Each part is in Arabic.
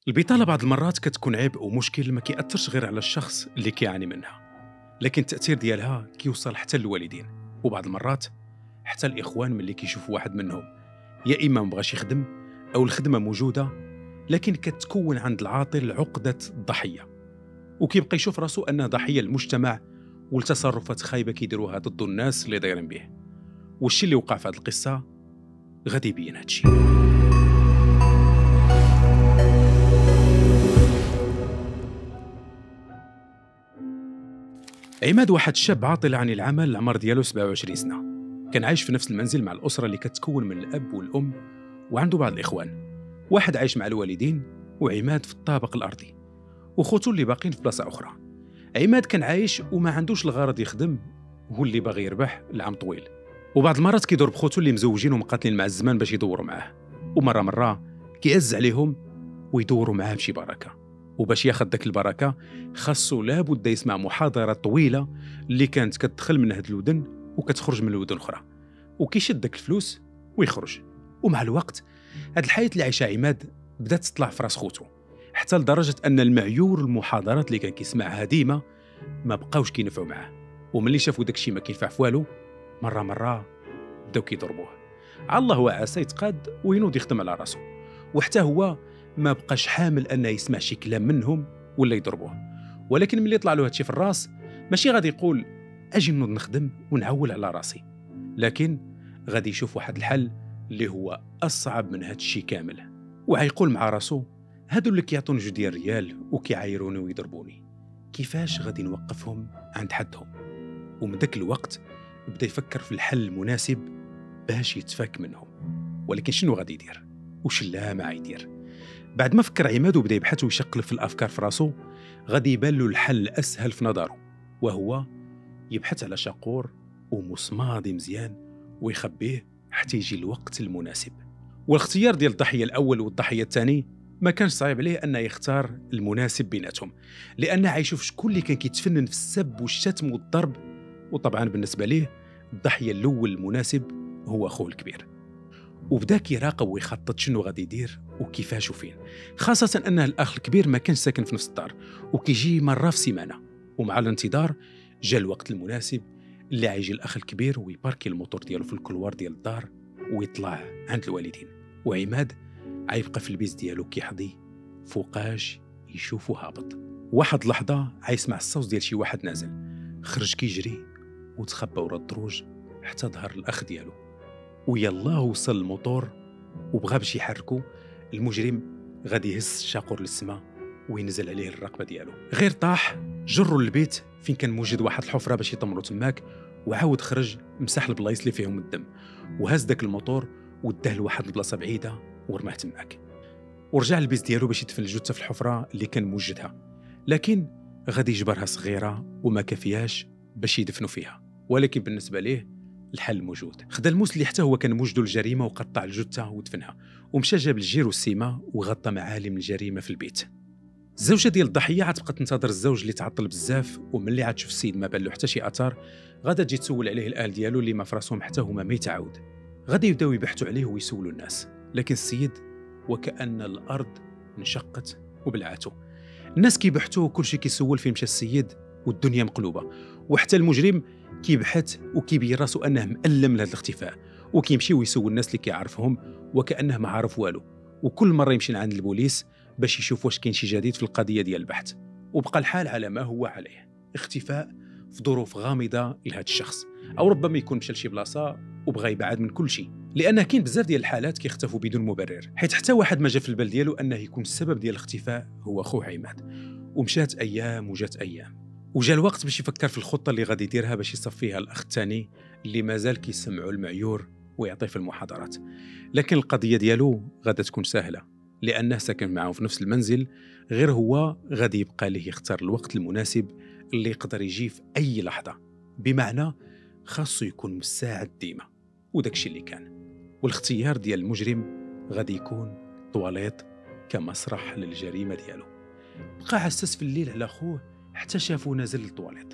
البطالة بعض المرات كتكون عبء ومشكل ما كيأثرش غير على الشخص اللي كيعاني منها، لكن التأثير ديالها كيوصل حتى للوالدين، وبعض المرات حتى الإخوان ملي كيشوفوا واحد منهم يا إما مبغاش يخدم أو الخدمة موجودة لكن كتكون عند العاطل عقدة الضحية، وكيبقى يشوف راسو أنه ضحية المجتمع والتصرفات خايبة كيديروها ضد الناس اللي دايرين به. والشي اللي وقع في هذه القصة غادي يبين هادشي. عماد واحد شاب عاطل عن العمل، العمر ديالو 27 سنة، كان عايش في نفس المنزل مع الأسرة اللي كتكون من الأب والأم وعنده بعض الإخوان، واحد عايش مع الوالدين وعماد في الطابق الأرضي وخوتو اللي باقين في بلاصة أخرى. عماد كان عايش وما عندوش الغرض يخدم، هو اللي باغي يربح العام طويل، وبعض المرات كيدور بخوتو اللي مزوجين ومقاتلين مع الزمان باش يدوروا معاه، ومرة كيعز عليهم ويدوروا معاه بشي بركة، وباش ياخذ داك البركة خاصو لابد يسمع محاضرة طويلة اللي كانت كتدخل من هاد الودن وكتخرج من الودن أخرى، وكيشد داك الفلوس ويخرج. ومع الوقت هاد الحياة اللي عايشها عماد بدات تطلع في راس خوتو، حتى لدرجة أن المعيور المحاضرات اللي كان كيسمعها ديما ما بقاوش كينفعوا معاه، وملي شافوا داكشي ما كينفع في والو مرة بداو كيضربوه. على الله وعسى يتقاد وينوض يخدم على راسو، وحتى هو ما بقاش حامل أنه يسمع شي كلام منهم ولا يضربوه. ولكن ملي طلع له هادشي في الراس ماشي غادي يقول أجي نوض نخدم ونعول على راسي، لكن غادي يشوف واحد الحل اللي هو أصعب من هادشي كامل، وعيقول مع راسو هادو اللي كيعطوني 2 ريال وكيعايروني ويضربوني كيفاش غادي نوقفهم عند حدهم. ومن داك الوقت بدا يفكر في الحل المناسب باش يتفاك منهم. ولكن شنو غادي يدير وش لا ما يدير؟ بعد ما فكر عماد وبدا يبحث ويشقلب في الافكار في راسو، غادي يبان له الحل الاسهل في نظره، وهو يبحث على شاقور ومصماضي مزيان ويخبيه حتى يجي الوقت المناسب. والاختيار ديال الضحيه الاول والضحيه الثاني ما كانش صعيب عليه انه يختار المناسب بيناتهم، لانه عايشوف شكون اللي كان كيتفنن في السب والشتم والضرب، وطبعا بالنسبه ليه الضحيه الاول المناسب هو اخوه الكبير. وبدا كيراقب ويخطط شنو غادي يدير وكيفاش وفين، خاصة أن الأخ الكبير ما كانش ساكن في نفس الدار وكيجي مرة في سيمانة. ومع الانتظار جاء الوقت المناسب اللي عيجي الأخ الكبير ويباركي الموتور ديالو في الكلوار ديال الدار ويطلع عند الوالدين، وعماد عيبقى في البيت ديالو كيحظي فوقاش يشوفو هابط. واحد اللحظة عيسمع الصوت ديال شي واحد نازل، خرج كيجري وتخبى ورا الدروج حتى ظهر الأخ ديالو، ويلا وصل الموتور وبغى باش يحركو. المجرم غادي يهز الشاقور للسما وينزل عليه الرقبه ديالو، غير طاح جروا للبيت فين كان موجود واحد الحفره باش يطمروا تماك، وعاود خرج مسح البلايص اللي فيهم الدم وهز داك الموتور وداه لواحد البلاصه بعيده ورماه تماك، ورجع للبيت ديالو باش يدفن الجثه في الحفره اللي كان موجدها، لكن غادي يجبرها صغيره وما كافياش باش يدفنوا فيها. ولكن بالنسبه ليه الحل موجود، خدا الموس اللي حتى هو كان موجدو الجريمه وقطع الجثه ودفنها، ومشى جاب الجير والسيمه وغطى معالم الجريمه في البيت. الزوجه ديال الضحيه عتبقى تنتظر الزوج اللي تعطل بزاف، وملي عتشوف السيد ما بان له حتى شي اثار غادا تجي تسول عليه الاهل ديالو اللي ما فراسهم حتى هما ما يتعاود. غادي يبداو يبحثوا عليه ويسولوا الناس، لكن السيد وكأن الارض انشقت وبلعته. الناس كيبحثوا وكل شيء كيسول فين مشى السيد والدنيا مقلوبه، وحتى المجرم كيبحث وكيبين راسو انه مألم لهذا الاختفاء، وكيمشي ويسول الناس اللي كيعرفهم وكأنه ما عارف والو، وكل مره يمشي عند البوليس باش يشوف واش كاين شي جديد في القضيه ديال البحث. وبقى الحال على ما هو عليه، اختفاء في ظروف غامضه لهذا الشخص، او ربما يكون مشى لشي بلاصه وبغى يبعد من كل شيء، لان كاين بزاف ديال الحالات كيختفوا بدون مبرر، حيت حتى واحد ما جا في البال ديالو انه يكون السبب ديال الاختفاء هو خوه عماد. ومشات ايام وجات ايام، وجا الوقت باش يفكر في الخطه اللي غادي يديرها باش يصفيها الاخ الثاني اللي مازال كيسمعوا المعيور ويعطيه في المحاضرات. لكن القضيه ديالو غادا تكون سهله لانه ساكن معه في نفس المنزل، غير هو غادي يبقى ليه يختار الوقت المناسب اللي يقدر يجي في اي لحظه، بمعنى خاصو يكون مساعد ديما، وداكشي اللي كان. والاختيار ديال المجرم غادي يكون طواليت كمسرح للجريمه ديالو. بقى حساس في الليل على خوه حتى شافو نازل للطواليت،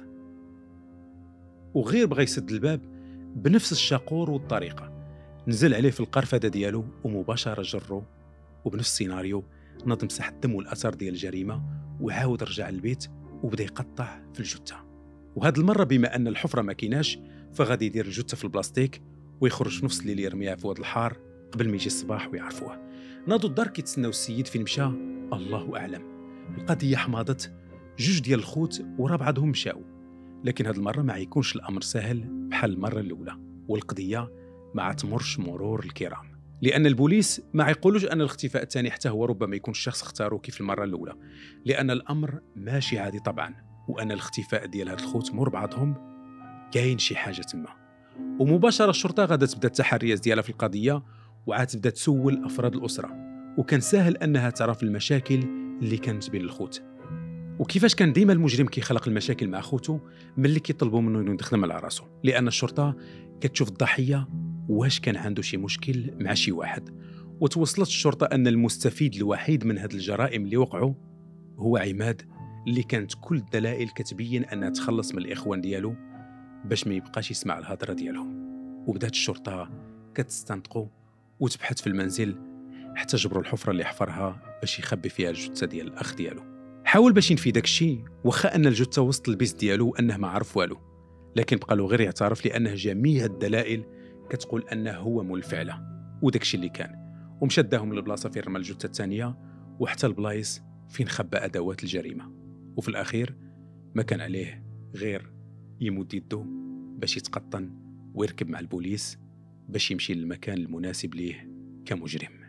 وغير بغى يسد الباب بنفس الشاقور والطريقه، نزل عليه في القرفده ديالو ومباشره جرو، وبنفس السيناريو ناض مسح الدم والأثار ديال الجريمة وعاود رجع للبيت وبدا يقطع في الجثة. وهاد المرة بما أن الحفرة ما كيناش فغادي يدير الجثة في البلاستيك ويخرج في نفس الليل يرميها في واد الحار قبل ما يجي الصباح ويعرفوه. ناضوا الدار كيتسناو السيد فين مشى الله أعلم. القضية حماضت، جوج ديال الخوت ورا بعضهم مشاو، لكن هاد المرة ما يكونش الأمر سهل بحال المرة الأولى، والقضية ما تمرش مرور الكرام، لأن البوليس ما يقولوش أن الاختفاء الثاني حتى هو ربما يكون الشخص اختاروا كيف المرة الأولى، لأن الأمر ماشي عادي طبعا، وأن الاختفاء ديال هاد الخوت مور بعضهم كاين شي حاجة تما. ومباشرة الشرطة غادا تبدا التحريات ديالها في القضية وعاد تبدا تسول أفراد الأسرة، وكان سهل أنها تعرف المشاكل اللي كانت بين الخوت، وكيفاش كان ديما المجرم كيخلق المشاكل مع خوتو ملي كيطلبوا منه انه يخدم على راسو، لان الشرطه كتشوف الضحيه واش كان عنده شي مشكل مع شي واحد. وتوصلت الشرطه ان المستفيد الوحيد من هذه الجرائم اللي وقعوا هو عماد، اللي كانت كل الدلائل كتبين انها تخلص من الاخوان ديالو باش ما يبقاش يسمع الهضره ديالهم. وبدات الشرطه كتستنطقوا وتبحث في المنزل حتى جبروا الحفره اللي حفرها باش يخبي فيها الجثه ديال الاخ ديالو. حاول باش ينفي داك الشيء واخا ان الجثه وسط البيت ديالو وانه ما عرف والو، لكن بقى له غير يعترف لانه جميع الدلائل كتقول انه هو مول الفعله وداك الشيء اللي كان، ومشى داهم للبلاصه فين رمى الجثه الثانيه وحتى البلايص فين خبى ادوات الجريمه. وفي الاخير ما كان عليه غير يمد يده باش يتقطن ويركب مع البوليس باش يمشي للمكان المناسب ليه كمجرم.